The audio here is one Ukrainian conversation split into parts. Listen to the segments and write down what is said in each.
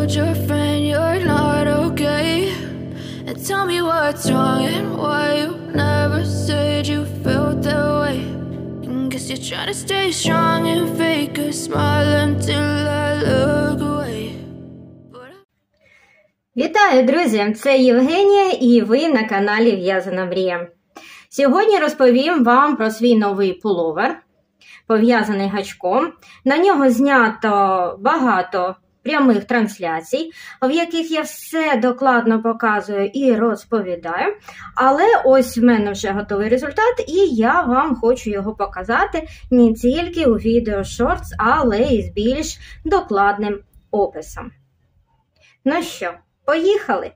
told your friend you're not okay, and tell me what's wrong and why you never said you felt that way. And guess you're trying to stay strong and fake a smile until I look away. Вітаю, друзі! Це Євгенія і ви на каналі В'язана Мрія. Сьогодні розповім вам про свій новий пуловер, пов'язаний гачком. На нього знято багато прямих трансляцій, в яких я все докладно показую і розповідаю. Але ось в мене вже готовий результат, і я вам хочу його показати не тільки у відео Shorts, але і з більш докладним описом. Ну що, поїхали!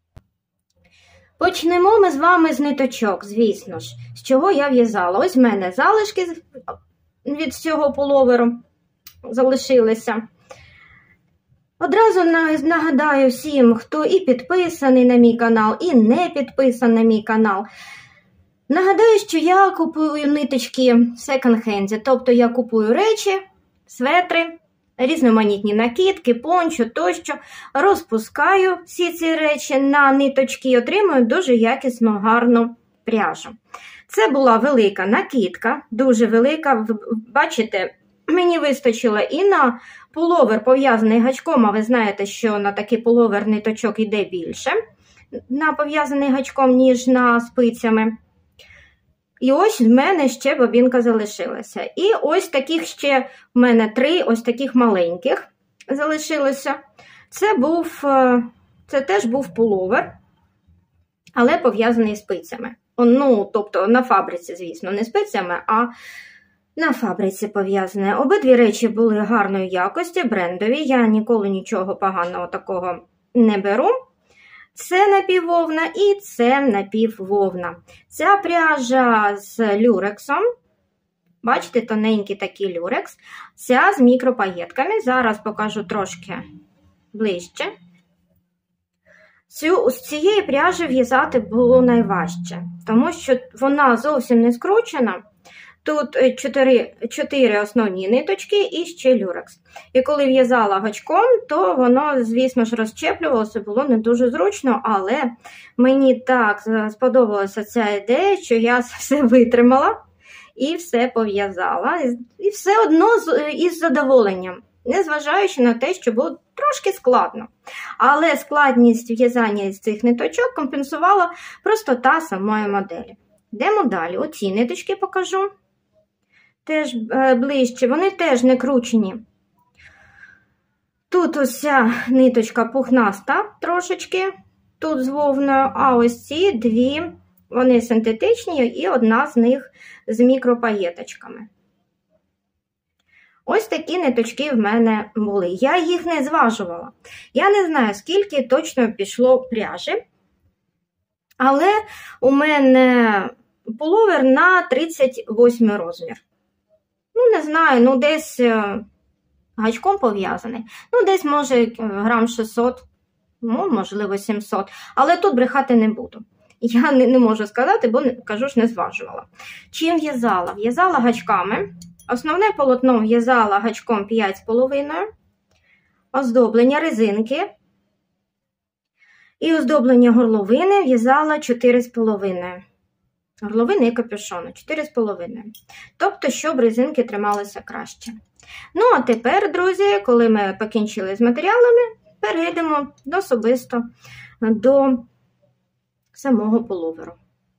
Почнемо ми з вами з ниточок, звісно ж, з чого я в'язала. Ось в мене залишки від цього пуловеру залишилися. Одразу нагадаю всім, хто і підписаний на мій канал, і не підписаний на мій канал. Нагадаю, що я купую ниточки в секонд-хенді, тобто я купую речі, светри, різноманітні накидки, пончо тощо, розпускаю всі ці речі на ниточки і отримую дуже якісну, гарну пряжу. Це була велика накидка, дуже велика, бачите, мені вистачило і на пуловер пов'язаний гачком, а ви знаєте, що на такий пуловер ниточок йде більше, на пов'язаний гачком, ніж на спицями. І ось в мене ще бобінка залишилася. І ось таких ще в мене 3 ось таких маленьких залишилося. Це теж був пуловер, але пов'язаний спицями. Ну, тобто на фабриці, звісно, не спицями, а на фабриці пов'язані. Обидві речі були гарної якості, брендові. Я ніколи нічого поганого такого не беру. Це напіввовна і це напіввовна. Ця пряжа з люрексом. Бачите, тоненький такий люрекс. Ця з мікропаєтками. Зараз покажу трошки ближче. З цієї пряжі в'язати було найважче, тому що вона зовсім не скручена. Тут 4 основні ниточки і ще люрекс. І коли в'язала гачком, то воно, звісно ж, розчеплювалося, було не дуже зручно, але мені так сподобалася ця ідея, що я все витримала і все пов'язала. І все одно із задоволенням, незважаючи на те, що було трошки складно. Але складність в'язання з цих ниточок компенсувала простота самої моделі. Йдемо далі. Оці ниточки покажу. Теж ближче, вони теж не кручені. Тут ось ця ниточка пухнаста трошечки, тут з вовною, а ось ці 2, вони синтетичні і одна з них з мікропаєточками. Ось такі ниточки в мене були. Я їх не зважувала. Я не знаю, скільки точно пішло пряжі, але у мене пуловер на 38 розмір. Ну, не знаю, десь гачком пов'язаний. Десь, може, грам 600, можливо, 700. Але тут брехати не буду. Я не можу сказати, бо, кажу ж, не зважувала. Чим в'язала? В'язала гачками. Основне полотно в'язала гачком 5,5. Оздоблення резинки. І оздоблення горловини в'язала 4,5. Горловини і капюшону 4,5. Тобто, щоб резинки трималися краще. Ну, а тепер, друзі, коли ми покінчили з матеріалами, перейдемо особисто до самого пуловеру.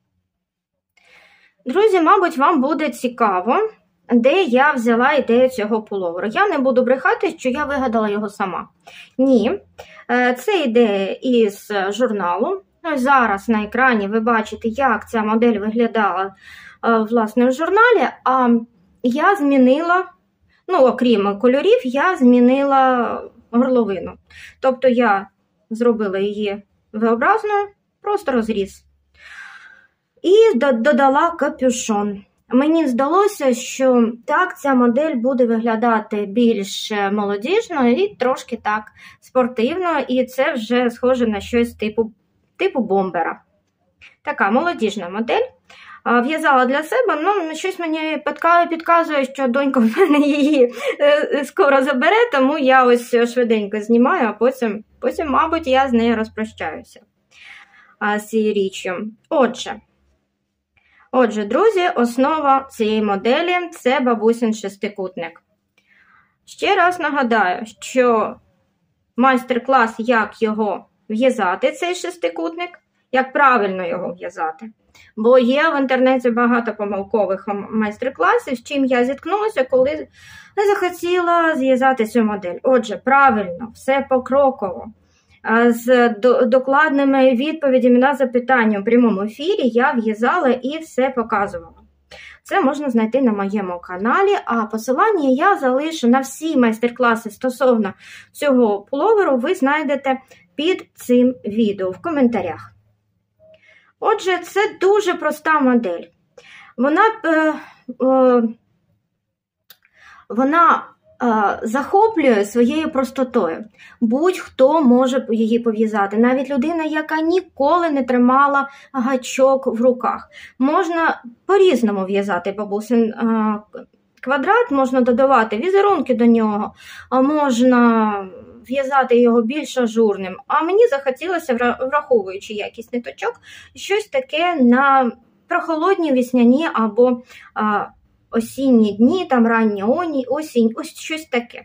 Друзі, мабуть, вам буде цікаво, де я взяла ідею цього пуловеру. Я не буду брехати, що я вигадала його сама. Ні, це ідея із журналу. Зараз на екрані ви бачите, як ця модель виглядала, власне, в журналі, а я змінила, окрім кольорів, я змінила горловину. Тобто я зробила її V-образною, просто розріз. І додала капюшон. Мені здалося, що так ця модель буде виглядати більш молодіжно і трошки так спортивно, і це вже схоже на щось типу бомбера. Така молодіжна модель. в'язала для себе, ну, щось мені підказує, що донька в мене її скоро забере, тому я ось швиденько знімаю, а потім, мабуть, я з нею розпрощаюся з цією річчю. Отже, друзі, основа цієї моделі – це бабусин шестикутник. Ще раз нагадаю, що майстер-клас, як його в'язати, цей шестикутник, як правильно його в'язати. Бо є в інтернеті багато помилкових майстер-класів, з чим я зіткнулася, коли захотіла зв'язати цю модель. Отже, правильно, все покроково. З докладними відповідями на запитання у прямому ефірі я в'язала і все показувала. Це можна знайти на моєму каналі, а посилання я залишу на всі майстер-класи стосовно цього пуловеру, ви знайдете під цим відео в коментарях. Отже, це дуже проста модель. Вона захоплює своєю простотою. Будь-хто може її пов'язати. Навіть людина, яка ніколи не тримала гачок в руках. Можна по-різному в'язати бабусин квадрат, можна додавати візерунки до нього, а можна в'язати його більш ажурним. А мені захотілося, враховуючи якість ниточок, щось таке на прохолодні весняні або осінні дні, там рання осінь, ось щось таке.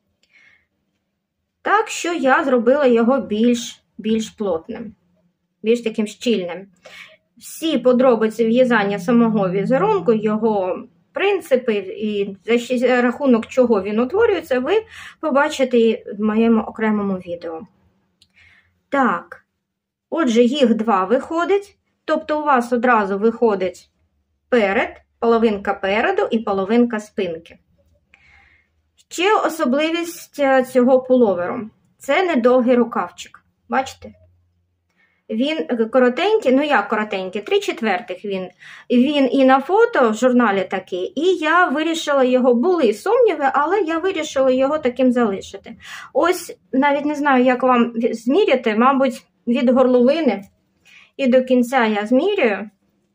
Так що я зробила його більш плотним, більш таким щільним. Всі подробиці в'язання самого візерунку, його принципи і за рахунок чого він утворюється, ви побачите в моєму окремому відео. Так, отже, їх два виходить, тобто у вас одразу виходить половинка переду і половинка спинки. Ще особливість цього пуловеру – це недовгий рукавчик. Бачите? Він коротенький, ну як коротенький, 3/4 він. Він і на фото в журналі такий, і я вирішила його, були сумніви, але я вирішила його таким залишити. Ось, навіть не знаю, як вам зміряти, мабуть, від горловини і до кінця я змірюю.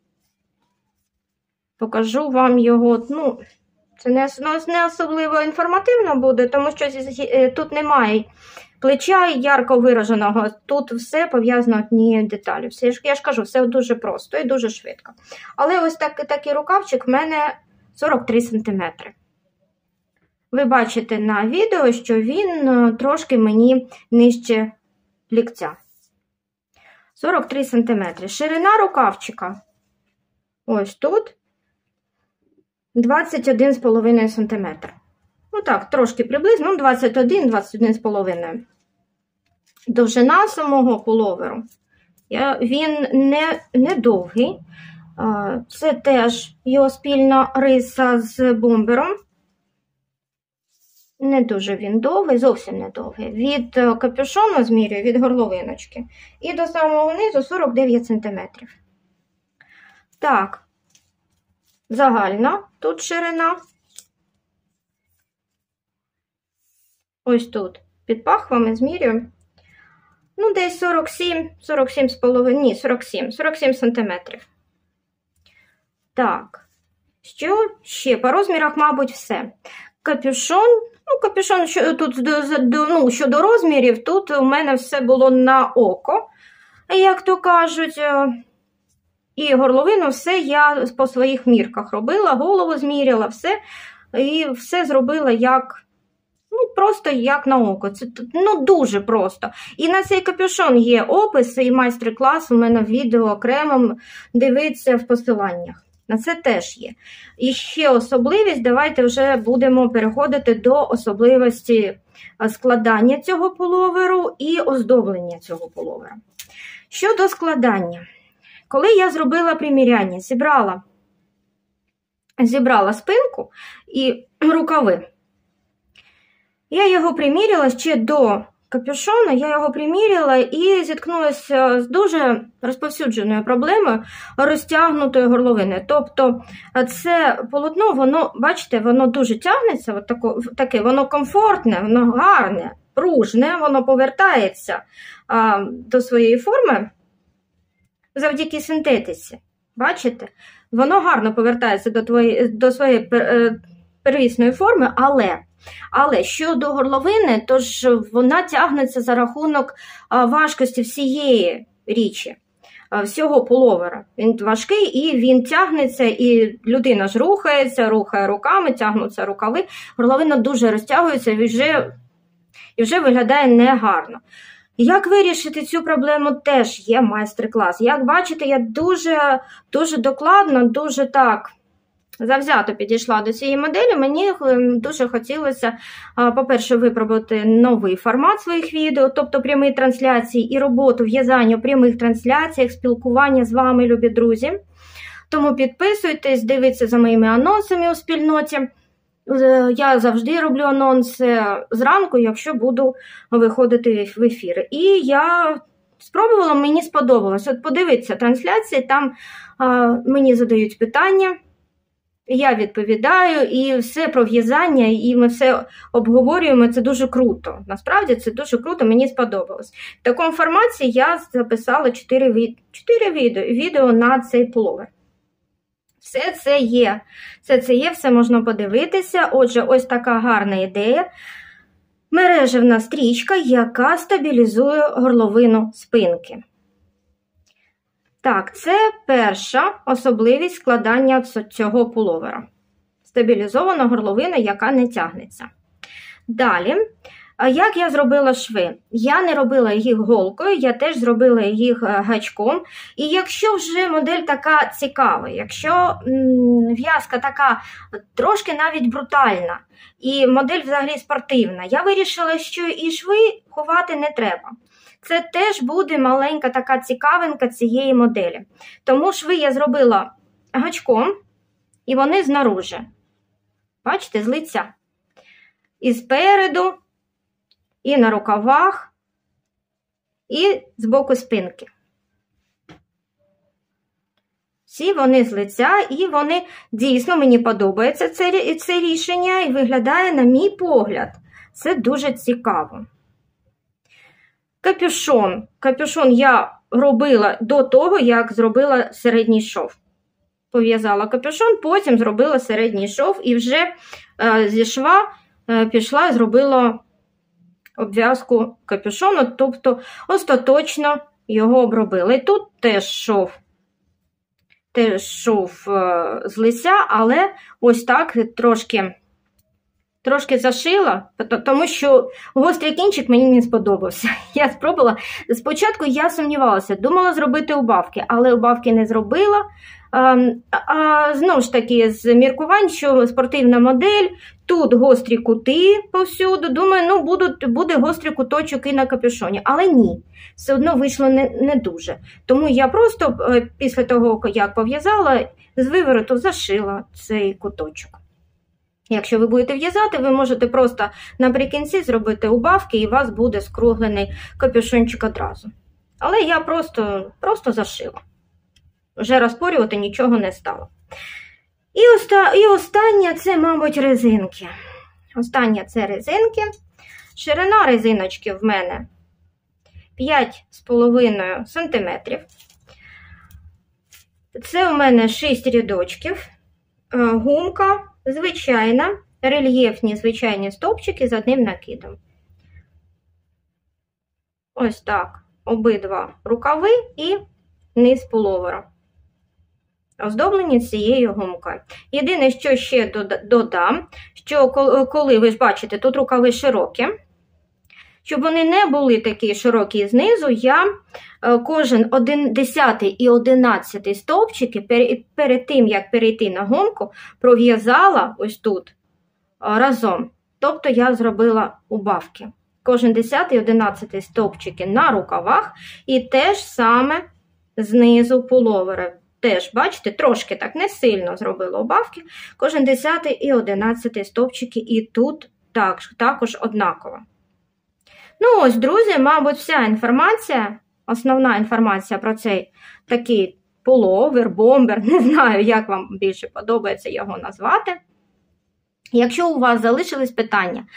Покажу вам його, ну, це не особливо інформативно буде, тому що тут немає плеча ярко вираженого, тут все пов'язано однією деталю. Я ж кажу, все дуже просто і дуже швидко. Але ось такий рукавчик в мене 43 см. Ви бачите на відео, що він трошки мені нижче ліктя. 43 см. Ширина рукавчика ось тут 21,5 см. Ну так, трошки приблизно, 21-21,5. Довжина самого пуловеру, він не довгий. Це теж його спільна риса з бомбером. Не дуже він довгий, зовсім не довгий. Від капюшону змірюю, від горловиночки. І до самого низу 49 см. Так, загальна тут ширина. Ось тут під пахвами змірюю. Ну, десь 47 сантиметрів. Так, що ще? По розмірах, мабуть, все. Капюшон, щодо розмірів, тут у мене все було на око, як то кажуть. І горловину все я по своїх мірках робила, голову зміряла, все. І все зробила як... просто як на око. Це дуже просто. І на цей капюшон є опис і майстер-клас у мене в відео окремо, дивіться в посиланнях. На це теж є. І ще особливість, давайте вже будемо переходити до особливості складання цього пуловеру і оздоблення цього пуловера. Щодо складання. Коли я зробила приміряння, зібрала спинку і рукави, я його приміряла ще до капюшона, я його приміряла і зіткнулася з дуже розповсюдженою проблемою розтягнутої горловини. Тобто це полотно, воно, бачите, воно дуже тягнеться, таке, воно комфортне, воно гарне, пружне, воно повертається до своєї форми завдяки синтетиці. Бачите? воно гарно повертається до своєї первісної форми, але щодо горловини, тож вона тягнеться за рахунок важкості всієї річі, всього пуловера. Він важкий і він тягнеться, і людина ж рухає руками, тягнуться рукави, горловина дуже розтягується і вже виглядає негарно. Як вирішити цю проблему, теж є майстер-клас. Як бачите, я дуже докладно, дуже так завзято підійшла до цієї моделі. Мені дуже хотілося, по-перше, випробувати новий формат своїх відео, тобто прямі трансляції і роботу в'язання у прямих трансляціях, спілкування з вами, любі друзі. Тому підписуйтесь, дивіться за моїми анонсами у спільноті. Я завжди роблю анонси зранку, якщо буду виходити в ефір. І я спробувала, мені сподобалось. От подивіться трансляції, там мені задають питання, я відповідаю, і все про в'язання, і ми все обговорюємо, це дуже круто. Насправді це дуже круто, мені сподобалось. В такому форматі я записала 4 відео на цей пуловер. Все це є, все можна подивитися. Отже, ось така гарна ідея. Мережевна стрічка, яка стабілізує горловину спинки. Так, це перша особливість складання цього пуловера. Стабілізована горловина, яка не тягнеться. Далі, як я зробила шви? Я не робила їх голкою, я теж зробила їх гачком. І якщо вже модель така цікава, якщо в'язка така трошки навіть брутальна, і модель взагалі спортивна, я вирішила, що і шви ховати не треба. Це теж буде маленька така цікавинка цієї моделі. Тому шви я зробила гачком, і вони знаружи. Бачите, з лиця. І спереду, і на рукавах, і з боку спинки. Всі вони з лиця, і вони дійсно, мені подобається це рішення, і виглядає, на мій погляд, це дуже цікаво. Капюшон я робила до того, як зробила середній шов. Пов'язала капюшон, потім зробила середній шов, і вже зі шва пішла і зробила обв'язку капюшону, тобто остаточно його обробила. І тут теж шов з лиця, але ось так трошки зашила, тому що гострий кінчик мені не сподобався. Я спробувала, спочатку я сумнівалася, думала зробити убавки, але убавки не зробила. Знову ж таки, з міркувань, що спортивна модель, тут гострі кути повсюду, думаю, буде гострий куточок і на капюшоні, але ні, все одно вийшло не дуже. Тому я просто після того, як пов'язала, з вивороту зашила цей куточок. Якщо ви будете в'язати, ви можете просто наприкінці зробити убавки, і у вас буде скруглений капюшончик одразу. Але я просто зашила. Вже розпорювати нічого не стало. І остання це, мабуть, резинки. Остання це резинки. Ширина резиночки в мене 5,5 см. Це у мене 6 рядочків. Гумка звичайна, рельєфні звичайні стовпчики з одним накидом. Ось так. Обидва рукави і низ пуловера. Оздоблені цією гумкою. Єдине, що ще додам, що коли, ви ж бачите, тут рукави широкі, щоб вони не були такі широкі знизу, я кожен 10 і 11 стовпчики перед тим, як перейти на гумку, пров'язала ось тут разом. Тобто я зробила убавки. Кожен 10 і 11 стовпчики на рукавах і теж саме знизу пуловера. Теж, бачите, трошки так не сильно зробила убавки. Кожен 10 і 11 стовпчики і тут також однаково. Ну ось, друзі, мабуть, вся інформація, основна інформація про цей такий пуловер, бомбер, не знаю, як вам більше подобається його назвати. Якщо у вас залишились питання,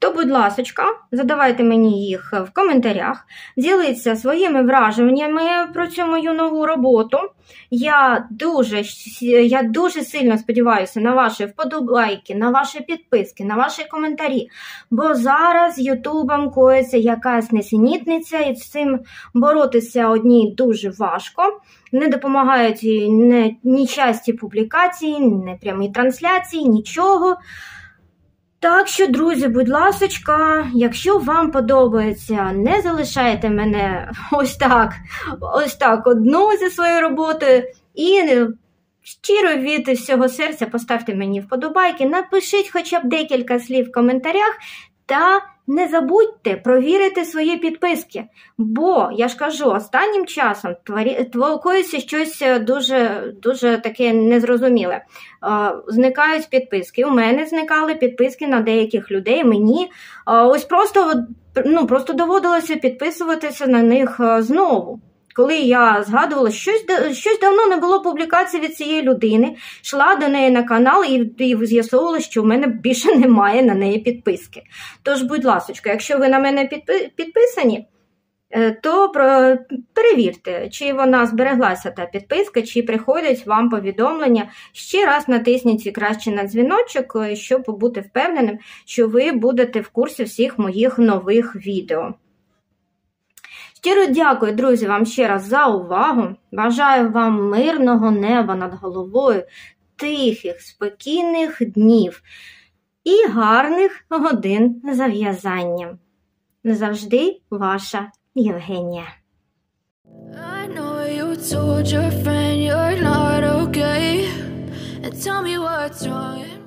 то, будь ласочка, задавайте мені їх в коментарях, діліться своїми враженнями про цю мою нову роботу. Я дуже сильно сподіваюся на ваші вподобайки, на ваші підписки, на ваші коментарі, бо зараз Ютубом коїться якась несенітниця, і з цим боротися одній дуже важко. Не допомагають ні часті публікації, ні прямі трансляції, нічого. Так що, друзі, будь ласочка, якщо вам подобається, не залишайте мене ось так одну зі своєю роботою і щиро від всього серця поставте мені вподобайки, напишіть хоча б декілька слів в коментарях та не забудьте провірити свої підписки, бо, я ж кажу, останнім часом коїться щось дуже таке незрозуміле. Зникають підписки. У мене зникали підписки на деяких людей. Мені ось просто доводилося підписуватися на них знову. Коли я згадувала, щось давно не було публікацій від цієї людини, йшла до неї на канал і з'ясовувала, що в мене більше немає на неї підписки. Тож, будь ласочка, якщо ви на мене підписані, то перевірте, чи вона збереглася та підписка, чи приходять вам повідомлення. Ще раз натисніть краще на дзвіночок, щоб бути впевненим, що ви будете в курсі всіх моїх нових відео. Щиро дякую, друзі, вам ще раз за увагу. Бажаю вам мирного неба над головою, тихих, спокійних днів і гарних годин за в'язанням. Завжди ваша Євгенія. I know you told your friend you're not okay, and tell me what's wrong.